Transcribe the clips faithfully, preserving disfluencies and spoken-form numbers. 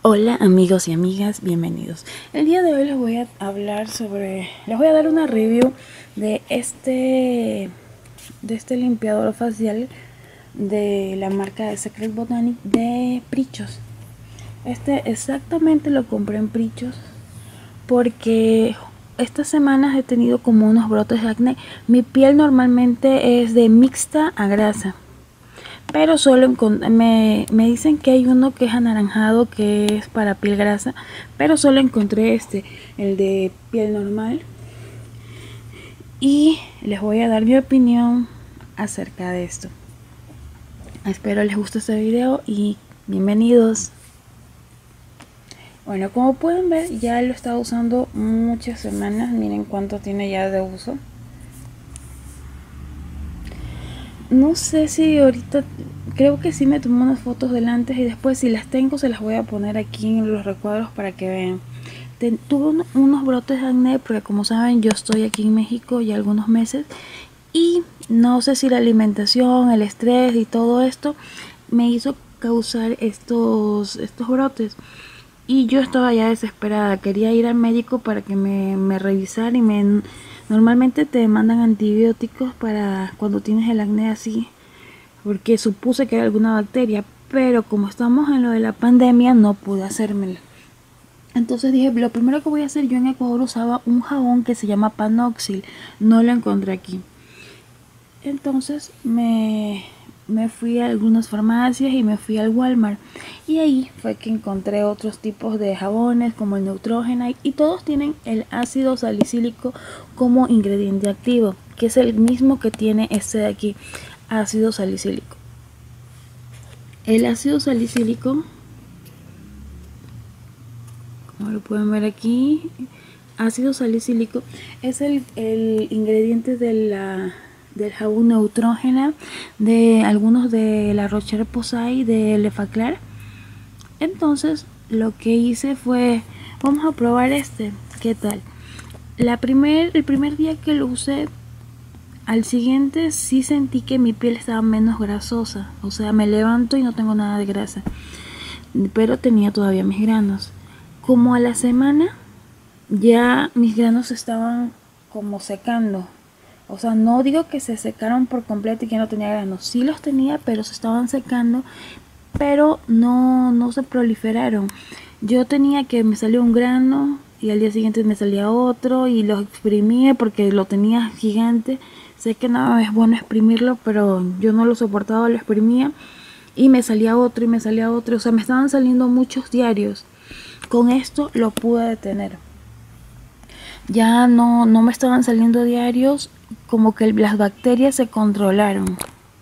Hola amigos y amigas, bienvenidos. El día de hoy les voy a hablar sobre, les voy a dar una review de este, de este limpiador facial de la marca de Secret Botanic de Prichos. Este exactamente lo compré en Prichos porque estas semanas he tenido como unos brotes de acné. Mi piel normalmente es de mixta a grasa, pero solo me, me dicen que hay uno que es anaranjado, que es para piel grasa, pero solo encontré este, el de piel normal, y les voy a dar mi opinión acerca de esto. Espero les guste este video y bienvenidos. Bueno, como pueden ver, ya lo he estado usando muchas semanas. Miren cuánto tiene ya de uso. No sé si ahorita, creo que sí me tomé unas fotos del antes y después. Si las tengo se las voy a poner aquí en los recuadros para que vean. Ten, tuve un, unos brotes de acné porque, como saben, yo estoy aquí en México ya algunos meses y no sé si la alimentación, el estrés y todo esto me hizo causar estos, estos brotes. Y yo estaba ya desesperada, quería ir al médico para que me, me revisara y me... Normalmente te mandan antibióticos para cuando tienes el acné así, porque supuse que era alguna bacteria, pero como estamos en lo de la pandemia no pude hacérmela. Entonces dije, lo primero que voy a hacer, yo en Ecuador usaba un jabón que se llama Panoxil, no lo encontré aquí. Entonces me, me fui a algunas farmacias y me fui al Walmart, y ahí fue que encontré otros tipos de jabones como el Neutrogena, y todos tienen el ácido salicílico como ingrediente activo, que es el mismo que tiene este de aquí, ácido salicílico. El ácido salicílico, como lo pueden ver aquí, ácido salicílico es el, el ingrediente de la del jabón Neutrogena, de algunos de la Rocher-Posay, de Lefaclar. Entonces lo que hice fue, vamos a probar este, ¿qué tal? La primer, el primer día que lo usé, al siguiente sí sentí que mi piel estaba menos grasosa, o sea, me levanto y no tengo nada de grasa, pero tenía todavía mis granos. Como a la semana ya mis granos estaban como secando. O sea, no digo que se secaron por completo y que no tenía granos. Sí los tenía, pero se estaban secando, pero no, no se proliferaron. Yo tenía que me salió un grano y al día siguiente me salía otro y lo exprimía porque lo tenía gigante. Sé que no es bueno exprimirlo, pero yo no lo soportaba, lo exprimía y me salía otro y me salía otro. O sea, me estaban saliendo muchos diarios. Con esto lo pude detener. Ya no, no me estaban saliendo diarios, como que las bacterias se controlaron.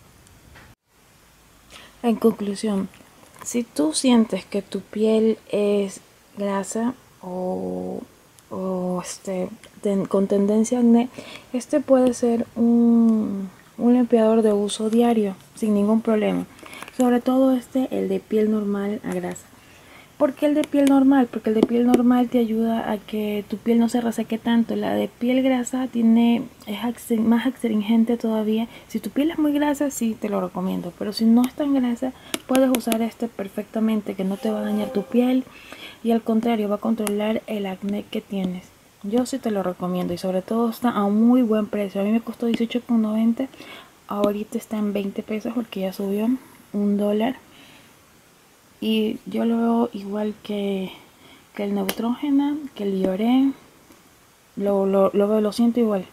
En conclusión, si tú sientes que tu piel es grasa o, o este, ten, con tendencia a acné, este puede ser un, un limpiador de uso diario sin ningún problema. Sobre todo este, el de piel normal a grasa. ¿Por qué el de piel normal? Porque el de piel normal te ayuda a que tu piel no se reseque tanto. La de piel grasa tiene, es más astringente todavía. Si tu piel es muy grasa, sí te lo recomiendo. Pero si no es tan grasa, puedes usar este perfectamente, que no te va a dañar tu piel. Y al contrario, va a controlar el acné que tienes. Yo sí te lo recomiendo y sobre todo está a muy buen precio. A mí me costó dieciocho con noventa. Ahorita está en veinte pesos porque ya subió un dólar. Y yo lo veo igual que, que el Neutrogena, que el Bioré. Lo, lo, lo, lo siento igual.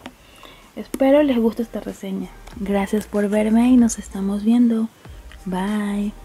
Espero les guste esta reseña. Gracias por verme y nos estamos viendo. Bye.